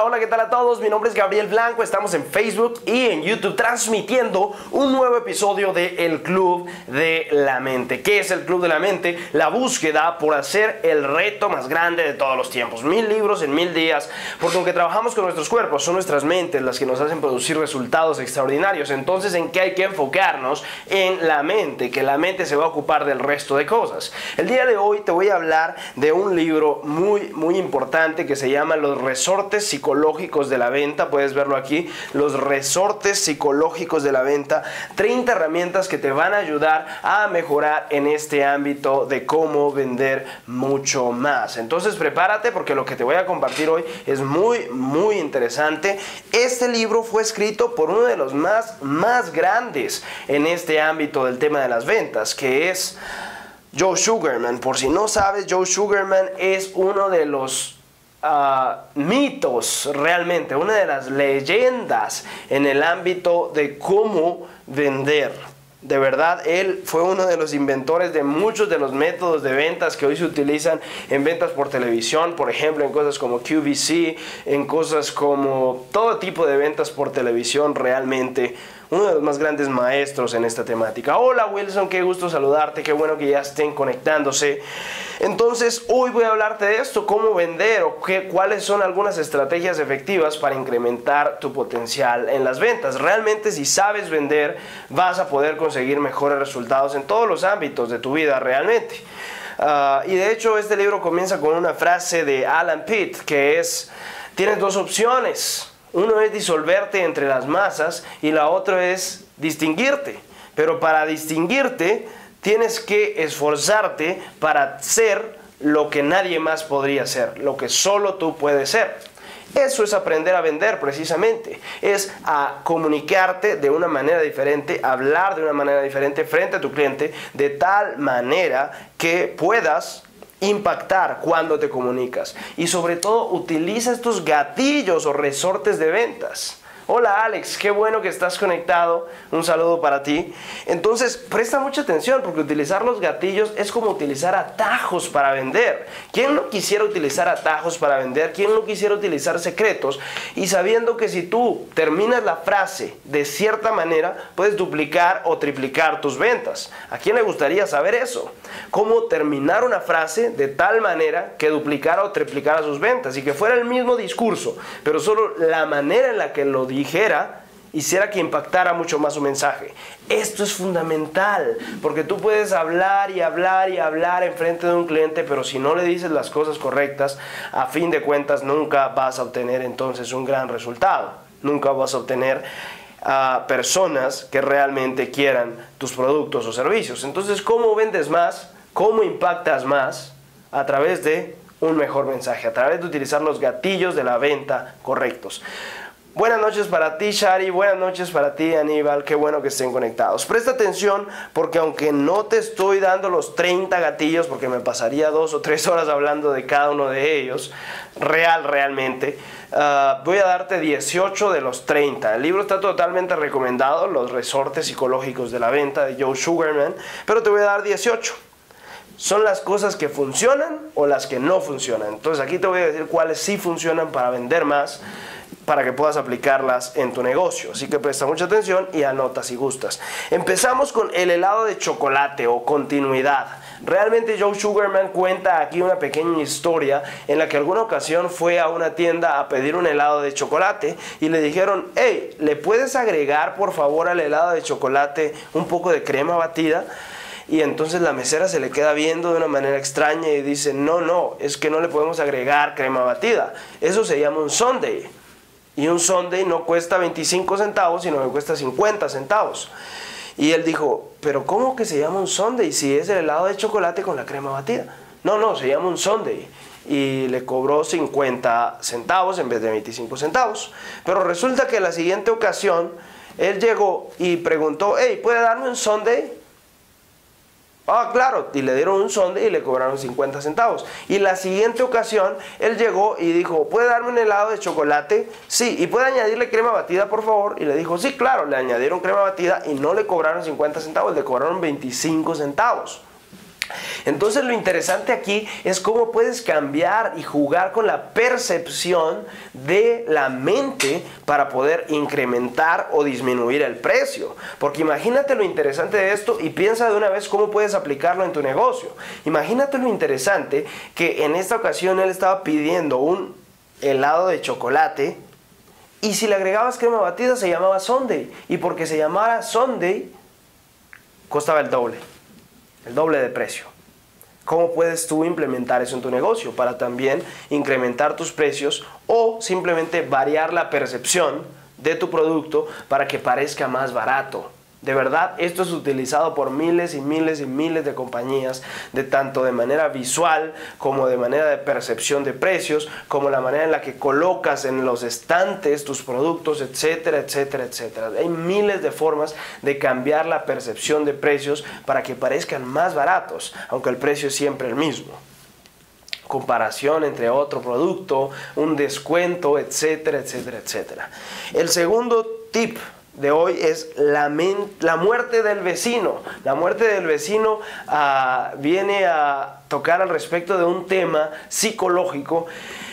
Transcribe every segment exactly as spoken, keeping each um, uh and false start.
Hola, hola, ¿qué tal a todos? Mi nombre es Gabriel Blanco, estamos en Facebook y en YouTube transmitiendo un nuevo episodio de El Club de la Mente. ¿Qué es el Club de la Mente? La búsqueda por hacer el reto más grande de todos los tiempos. Mil libros en mil días, porque aunque trabajamos con nuestros cuerpos, son nuestras mentes las que nos hacen producir resultados extraordinarios. Entonces, ¿en qué hay que enfocarnos? En la mente, que la mente se va a ocupar del resto de cosas. El día de hoy te voy a hablar de un libro muy, muy importante que se llama Los Resortes Psicológicos de la Venta. Puedes verlo aquí, Los Resortes Psicológicos de la Venta. treinta herramientas que te van a ayudar a mejorar en este ámbito de cómo vender mucho más. Entonces prepárate, porque lo que te voy a compartir hoy es muy, muy interesante. Este libro fue escrito por uno de los más, más grandes en este ámbito del tema de las ventas, que es Joe Sugarman. Por si no sabes, Joe Sugarman es uno de los uh, mitos, realmente, una de las leyendas en el ámbito de cómo vender. De verdad, él fue uno de los inventores de muchos de los métodos de ventas que hoy se utilizan en ventas por televisión, por ejemplo, en cosas como Q V C, en cosas como todo tipo de ventas por televisión. Realmente uno de los más grandes maestros en esta temática. Hola Wilson, qué gusto saludarte, qué bueno que ya estén conectándose. Entonces, hoy voy a hablarte de esto, cómo vender o qué, cuáles son algunas estrategias efectivas para incrementar tu potencial en las ventas. Realmente, si sabes vender, vas a poder conseguir mejores resultados en todos los ámbitos de tu vida realmente. Uh, y de hecho, este libro comienza con una frase de Alan Pitt, que es: tienes dos opciones. Uno es disolverte entre las masas y la otra es distinguirte. Pero para distinguirte tienes que esforzarte para ser lo que nadie más podría ser, lo que solo tú puedes ser. Eso es aprender a vender precisamente. Es a comunicarte de una manera diferente, hablar de una manera diferente frente a tu cliente, de tal manera que puedas impactar cuando te comunicas. Y sobre todo, utiliza estos gatillos o resortes de ventas. Hola Alex, qué bueno que estás conectado, un saludo para ti. Entonces presta mucha atención, porque utilizar los gatillos es como utilizar atajos para vender. ¿Quién no quisiera utilizar atajos para vender? ¿Quién no quisiera utilizar secretos? Y sabiendo que si tú terminas la frase de cierta manera, puedes duplicar o triplicar tus ventas. ¿A quién le gustaría saber eso? Cómo terminar una frase de tal manera que duplicara o triplicara sus ventas y que fuera el mismo discurso, pero solo la manera en la que lo dijera hiciera que impactara mucho más su mensaje. Esto es fundamental, porque tú puedes hablar y hablar y hablar en frente de un cliente, pero si no le dices las cosas correctas, a fin de cuentas nunca vas a obtener entonces un gran resultado. Nunca vas a obtener a personas que realmente quieran tus productos o servicios. Entonces, ¿cómo vendes más? ¿Cómo impactas más? A través de un mejor mensaje, a través de utilizar los gatillos de la venta correctos. Buenas noches para ti, Shari. Buenas noches para ti, Aníbal. Qué bueno que estén conectados. Presta atención, porque aunque no te estoy dando los treinta gatillos, porque me pasaría dos o tres horas hablando de cada uno de ellos, real, realmente, uh, voy a darte dieciocho de los treinta. El libro está totalmente recomendado, Los Resortes Psicológicos de la Venta, de Joe Sugarman, pero te voy a dar dieciocho. Son las cosas que funcionan o las que no funcionan. Entonces aquí te voy a decir cuáles sí funcionan para vender más, para que puedas aplicarlas en tu negocio. Así que presta mucha atención y anota si gustas. Empezamos con el helado de chocolate o continuidad. Realmente Joe Sugarman cuenta aquí una pequeña historia en la que alguna ocasión fue a una tienda a pedir un helado de chocolate y le dijeron: hey, ¿le puedes agregar por favor al helado de chocolate un poco de crema batida? Y entonces la mesera se le queda viendo de una manera extraña y dice: no, no, es que no le podemos agregar crema batida. Eso se llama un sundae. Y un sundae no cuesta veinticinco centavos, sino que cuesta cincuenta centavos. Y él dijo: ¿pero cómo que se llama un sundae si es el helado de chocolate con la crema batida? No, no, se llama un sundae. Y le cobró cincuenta centavos en vez de veinticinco centavos. Pero resulta que la siguiente ocasión, él llegó y preguntó: hey, ¿puede darme un sundae? Ah, claro, y le dieron un sundae y le cobraron cincuenta centavos. Y la siguiente ocasión, él llegó y dijo: ¿puede darme un helado de chocolate? Sí. ¿Y puede añadirle crema batida, por favor? Y le dijo: sí, claro. Le añadieron crema batida y no le cobraron cincuenta centavos, le cobraron veinticinco centavos. Entonces lo interesante aquí es cómo puedes cambiar y jugar con la percepción de la mente para poder incrementar o disminuir el precio. Porque imagínate lo interesante de esto y piensa de una vez cómo puedes aplicarlo en tu negocio. Imagínate lo interesante que en esta ocasión él estaba pidiendo un helado de chocolate y si le agregabas crema batida se llamaba Sundae, y porque se llamara Sundae costaba el doble, el doble de precio. ¿Cómo puedes tú implementar eso en tu negocio para también incrementar tus precios o simplemente variar la percepción de tu producto para que parezca más barato? De verdad, esto es utilizado por miles y miles y miles de compañías, de tanto de manera visual como de manera de percepción de precios, como la manera en la que colocas en los estantes tus productos, etcétera, etcétera, etcétera. Hay miles de formas de cambiar la percepción de precios para que parezcan más baratos, aunque el precio es siempre el mismo. Comparación entre otro producto, un descuento, etcétera, etcétera, etcétera. El segundo tip de hoy es la, la muerte del vecino. La muerte del vecino uh, viene a tocar al respecto de un tema psicológico.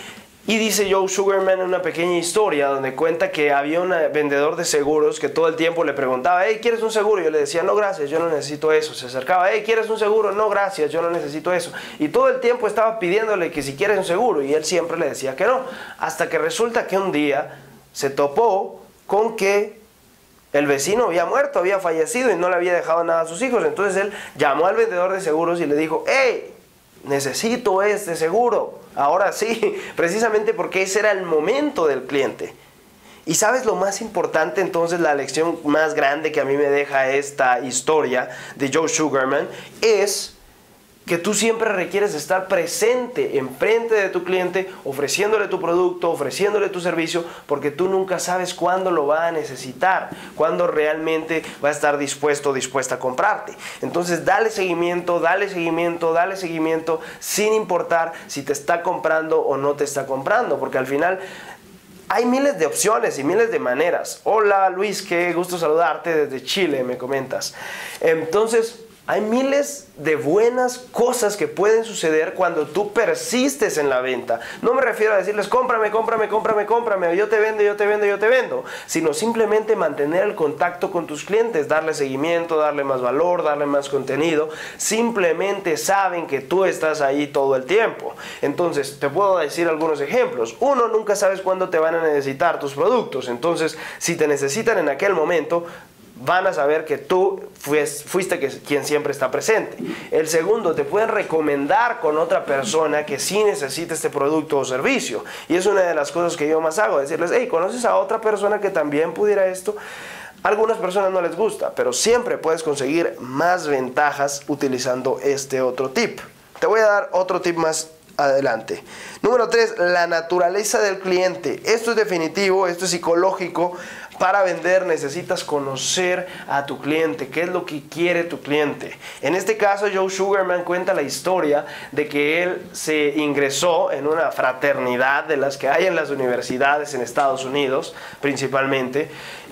Y dice Joe Sugarman en una pequeña historia donde cuenta que había un vendedor de seguros que todo el tiempo le preguntaba, hey, ¿quieres un seguro? Y yo le decía, no, gracias, yo no necesito eso. Se acercaba, hey, ¿quieres un seguro? No, gracias, yo no necesito eso. Y todo el tiempo estaba pidiéndole que si quieres un seguro y él siempre le decía que no. Hasta que resulta que un día se topó con que el vecino había muerto, había fallecido y no le había dejado nada a sus hijos. Entonces él llamó al vendedor de seguros y le dijo, hey, necesito este seguro. Ahora sí, precisamente porque ese era el momento del cliente. Y sabes lo más importante, entonces la lección más grande que a mí me deja esta historia de Joe Sugarman es que tú siempre requieres estar presente enfrente de tu cliente, ofreciéndole tu producto, ofreciéndole tu servicio, porque tú nunca sabes cuándo lo va a necesitar, cuándo realmente va a estar dispuesto o dispuesta a comprarte. Entonces dale seguimiento, dale seguimiento, dale seguimiento, sin importar si te está comprando o no te está comprando, porque al final hay miles de opciones y miles de maneras. Hola Luis, qué gusto saludarte desde Chile, me comentas. Entonces, hay miles de buenas cosas que pueden suceder cuando tú persistes en la venta. No me refiero a decirles, cómprame, cómprame, cómprame, cómprame, yo te vendo, yo te vendo, yo te vendo, sino simplemente mantener el contacto con tus clientes, darle seguimiento, darle más valor, darle más contenido. Simplemente saben que tú estás ahí todo el tiempo. Entonces, te puedo decir algunos ejemplos. Uno, nunca sabes cuándo te van a necesitar tus productos. Entonces, si te necesitan en aquel momento, van a saber que tú fuiste quien siempre está presente. El segundo, te pueden recomendar con otra persona que sí necesita este producto o servicio. Y es una de las cosas que yo más hago, decirles, hey, ¿conoces a otra persona que también pudiera esto? A algunas personas no les gusta, pero siempre puedes conseguir más ventajas utilizando este otro tip. Te voy a dar otro tip más adelante. Número tres, la naturaleza del cliente. Esto es definitivo, esto es psicológico. Para vender necesitas conocer a tu cliente, qué es lo que quiere tu cliente. En este caso, Joe Sugarman cuenta la historia de que él se ingresó en una fraternidad de las que hay en las universidades en Estados Unidos, principalmente.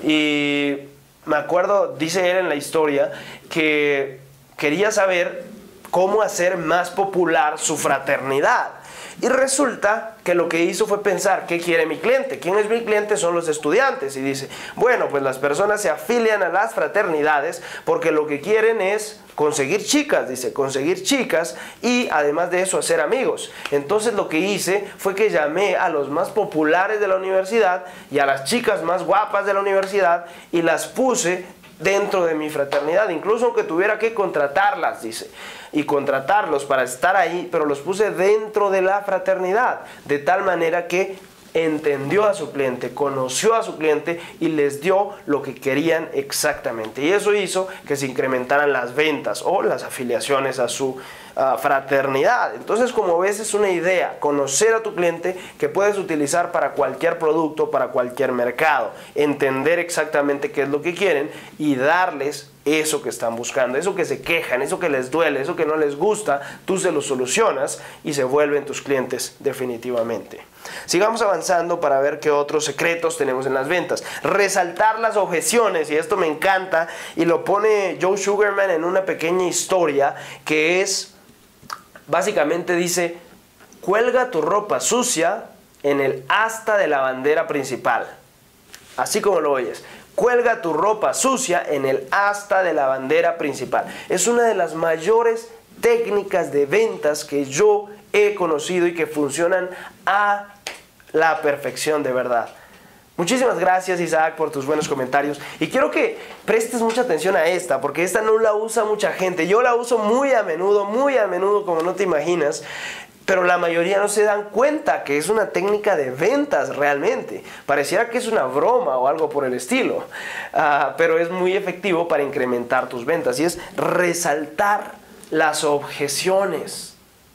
Y me acuerdo, dice él en la historia, que quería saber cómo hacer más popular su fraternidad. Y resulta que lo que hizo fue pensar, ¿qué quiere mi cliente? ¿Quién es mi cliente? Son los estudiantes. Y dice, bueno, pues las personas se afilian a las fraternidades porque lo que quieren es conseguir chicas, dice, conseguir chicas y además de eso hacer amigos. Entonces lo que hice fue que llamé a los más populares de la universidad y a las chicas más guapas de la universidad y las puse dentro de mi fraternidad, incluso aunque tuviera que contratarlas, dice, y contratarlos para estar ahí, pero los puse dentro de la fraternidad, de tal manera que entendió a su cliente, conoció a su cliente y les dio lo que querían exactamente. Y eso hizo que se incrementaran las ventas o las afiliaciones a su uh, fraternidad. Entonces, como ves, es una idea, conocer a tu cliente que puedes utilizar para cualquier producto, para cualquier mercado, entender exactamente qué es lo que quieren y darles eso que están buscando, eso que se quejan, eso que les duele, eso que no les gusta, tú se lo solucionas y se vuelven tus clientes definitivamente. Sigamos avanzando para ver qué otros secretos tenemos en las ventas. Resaltar las objeciones, y esto me encanta, y lo pone Joe Sugarman en una pequeña historia que es básicamente dice, cuelga tu ropa sucia en el asta de la bandera principal. Así como lo oyes. Cuelga tu ropa sucia en el asta de la bandera principal. Es una de las mayores técnicas de ventas que yo he conocido y que funcionan a la perfección, de verdad. Muchísimas gracias, Isaac, por tus buenos comentarios. Y quiero que prestes mucha atención a esta, porque esta no la usa mucha gente. Yo la uso muy a menudo, muy a menudo, como no te imaginas. Pero la mayoría no se dan cuenta que es una técnica de ventas realmente. Pareciera que es una broma o algo por el estilo. Uh, pero es muy efectivo para incrementar tus ventas. Y es resaltar las objeciones.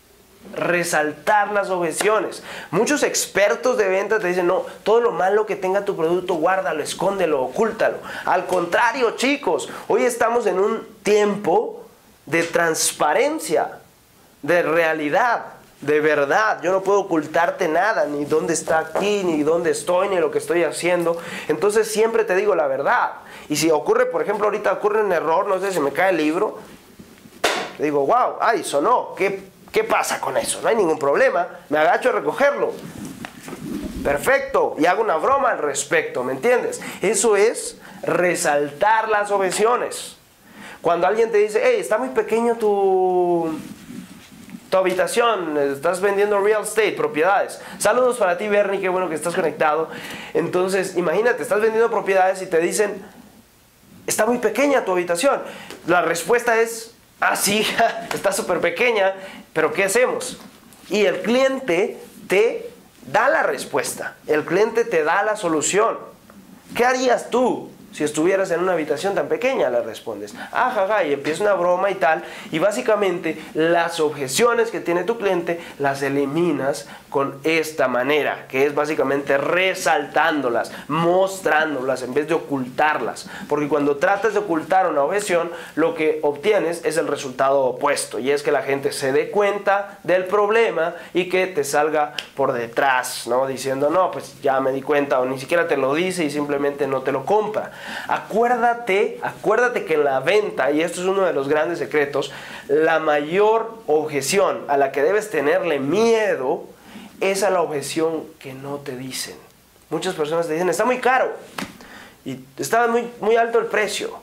Resaltar las objeciones. Muchos expertos de ventas te dicen, no, todo lo malo que tenga tu producto, guárdalo, escóndelo, ocúltalo. Al contrario, chicos, hoy estamos en un tiempo de transparencia, de realidad. De verdad, yo no puedo ocultarte nada, ni dónde está aquí, ni dónde estoy, ni lo que estoy haciendo. Entonces siempre te digo la verdad. Y si ocurre, por ejemplo, ahorita ocurre un error, no sé, se me cae el libro, te digo, wow, ay, sonó, ¿qué, qué pasa con eso? No hay ningún problema, me agacho a recogerlo. Perfecto, y hago una broma al respecto, ¿me entiendes? Eso es resaltar las objeciones. Cuando alguien te dice, hey, está muy pequeño tu... tu habitación, estás vendiendo real estate, propiedades. Saludos para ti, Bernie, qué bueno que estás conectado. Entonces, imagínate, estás vendiendo propiedades y te dicen, está muy pequeña tu habitación. La respuesta es, ah, sí, está súper pequeña, pero ¿qué hacemos? Y el cliente te da la respuesta. El cliente te da la solución. ¿Qué harías tú si estuvieras en una habitación tan pequeña? Le respondes, ah, jaja, y empieza una broma y tal, y básicamente las objeciones que tiene tu cliente las eliminas con esta manera, que es básicamente resaltándolas, mostrándolas en vez de ocultarlas, porque cuando tratas de ocultar una objeción, lo que obtienes es el resultado opuesto, y es que la gente se dé cuenta del problema y que te salga por detrás, ¿no? Diciendo, no, pues ya me di cuenta, o ni siquiera te lo dice y simplemente no te lo compra. Acuérdate, acuérdate que en la venta, y esto es uno de los grandes secretos, la mayor objeción a la que debes tenerle miedo es a la objeción que no te dicen. Muchas personas te dicen, está muy caro, y está muy, muy alto el precio.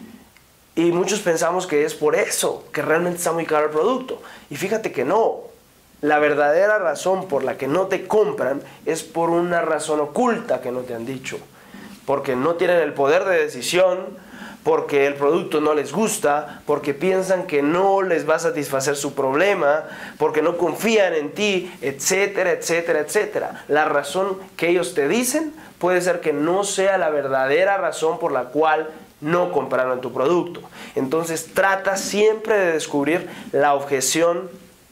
Y muchos pensamos que es por eso, que realmente está muy caro el producto. Y fíjate que no. La verdadera razón por la que no te compran es por una razón oculta que no te han dicho. Porque no tienen el poder de decisión, porque el producto no les gusta, porque piensan que no les va a satisfacer su problema, porque no confían en ti, etcétera, etcétera, etcétera. La razón que ellos te dicen puede ser que no sea la verdadera razón por la cual no compraron tu producto. Entonces trata siempre de descubrir la objeción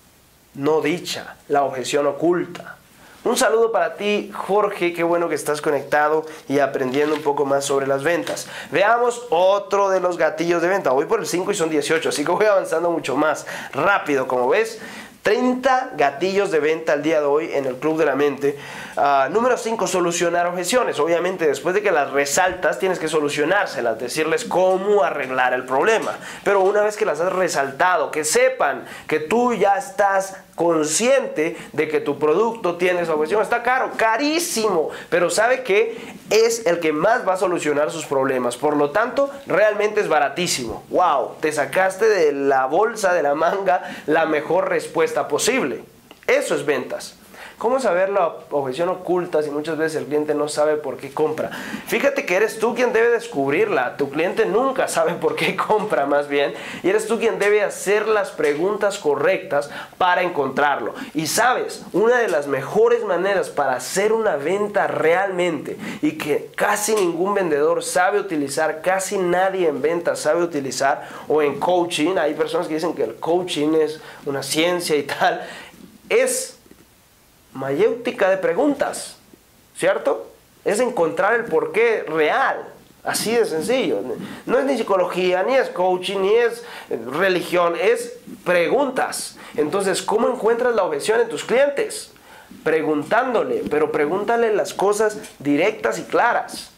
no dicha, la objeción oculta. Un saludo para ti, Jorge, qué bueno que estás conectado y aprendiendo un poco más sobre las ventas. Veamos otro de los gatillos de venta. Voy por el cinco y son dieciocho, así que voy avanzando mucho más rápido. Como ves, treinta gatillos de venta al día de hoy en el Club de la Mente. Uh, número cinco, solucionar objeciones. Obviamente, después de que las resaltas, tienes que solucionárselas, decirles cómo arreglar el problema. Pero una vez que las has resaltado, que sepan que tú ya estás consciente de que tu producto tiene esa objeción. Está caro, carísimo, pero sabe que es el que más va a solucionar sus problemas. Por lo tanto, realmente es baratísimo. ¡Wow! Te sacaste de la bolsa, de la manga, la mejor respuesta posible. Eso es ventas. ¿Cómo saber la objeción oculta si muchas veces el cliente no sabe por qué compra? Fíjate que eres tú quien debe descubrirla. Tu cliente nunca sabe por qué compra, más bien. Y eres tú quien debe hacer las preguntas correctas para encontrarlo. Y sabes, una de las mejores maneras para hacer una venta realmente y que casi ningún vendedor sabe utilizar, casi nadie en ventas sabe utilizar, o en coaching, hay personas que dicen que el coaching es una ciencia y tal, es mayéutica de preguntas, ¿cierto? Es encontrar el porqué real, así de sencillo. No es ni psicología, ni es coaching, ni es religión, es preguntas. Entonces, ¿cómo encuentras la objeción en tus clientes? Preguntándole, pero pregúntale las cosas directas y claras.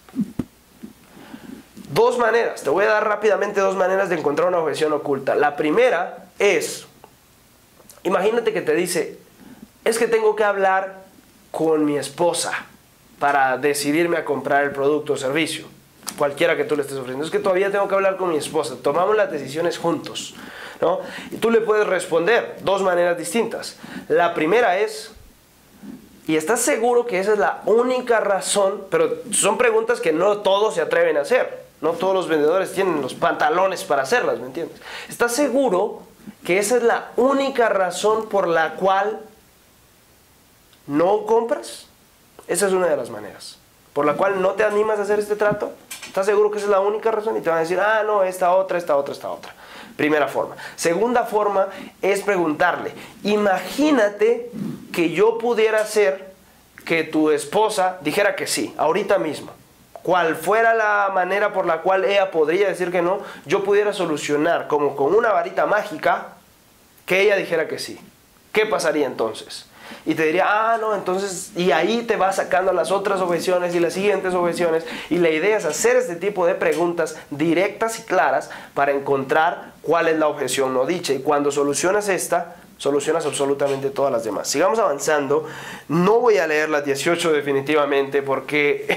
Dos maneras, te voy a dar rápidamente dos maneras de encontrar una objeción oculta. La primera es imagínate que te dice, es que tengo que hablar con mi esposa para decidirme a comprar el producto o servicio, cualquiera que tú le estés ofreciendo. Es que todavía tengo que hablar con mi esposa, tomamos las decisiones juntos, ¿no? Y tú le puedes responder dos maneras distintas. La primera es, ¿y estás seguro que esa es la única razón? Pero son preguntas que no todos se atreven a hacer. No todos los vendedores tienen los pantalones para hacerlas, ¿me entiendes? ¿Estás seguro que esa es la única razón por la cual no compras? Esa es una de las maneras. ¿Por la cual no te animas a hacer este trato? ¿Estás seguro que esa es la única razón? Y te van a decir, ah, no, esta otra, esta otra, esta otra. Primera forma. Segunda forma es preguntarle, imagínate que yo pudiera hacer que tu esposa dijera que sí, ahorita mismo. Cual fuera la manera por la cual ella podría decir que no, yo pudiera solucionar como con una varita mágica que ella dijera que sí. ¿Qué pasaría entonces? Y te diría, ah, no, entonces, y ahí te vas sacando las otras objeciones y las siguientes objeciones. Y la idea es hacer este tipo de preguntas directas y claras para encontrar cuál es la objeción no dicha. Y cuando solucionas esta, solucionas absolutamente todas las demás. Sigamos avanzando. No voy a leer las dieciocho definitivamente porque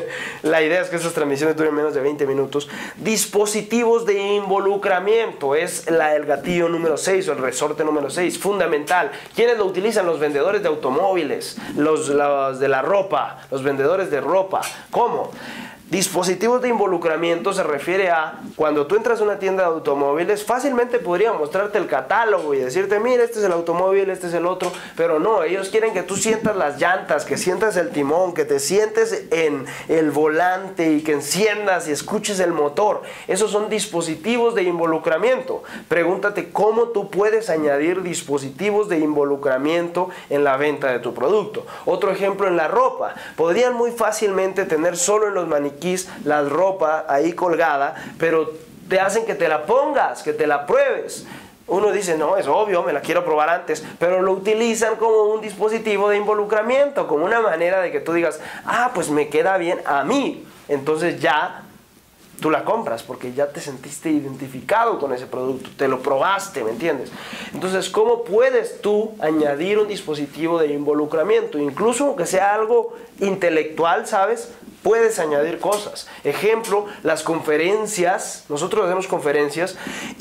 la idea es que estas transmisiones duren menos de veinte minutos. Dispositivos de involucramiento es la, el gatillo número seis o el resorte número seis, fundamental. ¿Quiénes lo utilizan? Los vendedores de automóviles, los, los de la ropa, los vendedores de ropa. ¿Cómo? Dispositivos de involucramiento se refiere a cuando tú entras a una tienda de automóviles, fácilmente podría mostrarte el catálogo y decirte, mira, este es el automóvil, este es el otro, pero no, ellos quieren que tú sientas las llantas, que sientas el timón, que te sientes en el volante y que enciendas y escuches el motor. Esos son dispositivos de involucramiento. Pregúntate cómo tú puedes añadir dispositivos de involucramiento en la venta de tu producto. Otro ejemplo en la ropa. Podrían muy fácilmente tener solo en los maniquíes la ropa ahí colgada, pero te hacen que te la pongas, que te la pruebes. Uno dice, no, es obvio, me la quiero probar antes, pero lo utilizan como un dispositivo de involucramiento, como una manera de que tú digas, ah, pues me queda bien a mí. Entonces ya tú la compras porque ya te sentiste identificado con ese producto, te lo probaste, ¿me entiendes? Entonces, ¿cómo puedes tú añadir un dispositivo de involucramiento? Incluso aunque sea algo intelectual, ¿sabes? Puedes añadir cosas. Ejemplo, las conferencias. Nosotros hacemos conferencias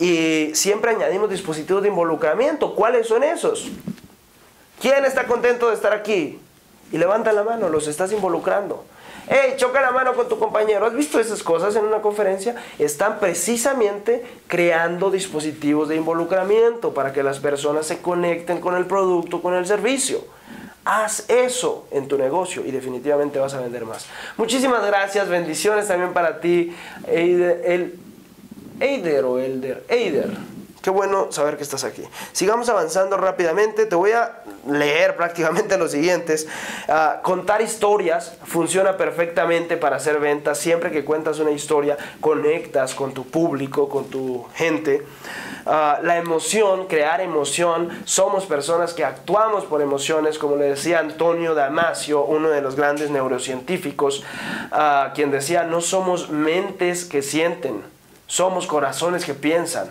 y siempre añadimos dispositivos de involucramiento. ¿Cuáles son esos? ¿Quién está contento de estar aquí? Y levanta la mano, los estás involucrando. Hey, choca la mano con tu compañero. ¿Has visto esas cosas en una conferencia? Están precisamente creando dispositivos de involucramiento para que las personas se conecten con el producto, con el servicio. Haz eso en tu negocio y definitivamente vas a vender más. Muchísimas gracias, bendiciones también para ti, Eider, el, Eider o Elder, Eider. Qué bueno saber que estás aquí. Sigamos avanzando rápidamente. Te voy a leer prácticamente los siguientes. Uh, contar historias funciona perfectamente para hacer ventas. Siempre que cuentas una historia, conectas con tu público, con tu gente. Uh, la emoción, crear emoción. Somos personas que actuamos por emociones, como le decía Antonio Damasio, uno de los grandes neurocientíficos, uh, quien decía, no somos mentes que sienten, somos corazones que piensan.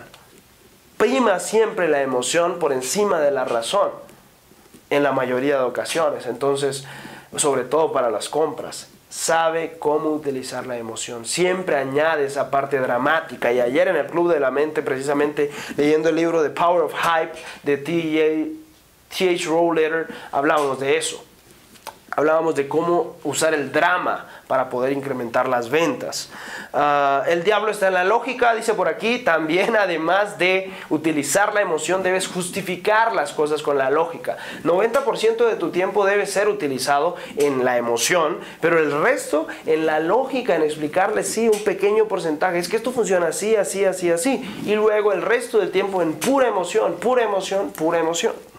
Prima siempre la emoción por encima de la razón en la mayoría de ocasiones. Entonces, sobre todo para las compras, sabe cómo utilizar la emoción. Siempre añade esa parte dramática. Y ayer en el Club de la Mente, precisamente leyendo el libro The Power of Hype de T H Rowlater, hablábamos de eso. Hablábamos de cómo usar el drama para poder incrementar las ventas. Uh, el diablo está en la lógica, dice por aquí. También, además de utilizar la emoción, debes justificar las cosas con la lógica. noventa por ciento de tu tiempo debe ser utilizado en la emoción, pero el resto en la lógica, en explicarle, sí, un pequeño porcentaje. Es que esto funciona así, así, así, así. Y luego el resto del tiempo en pura emoción, pura emoción, pura emoción.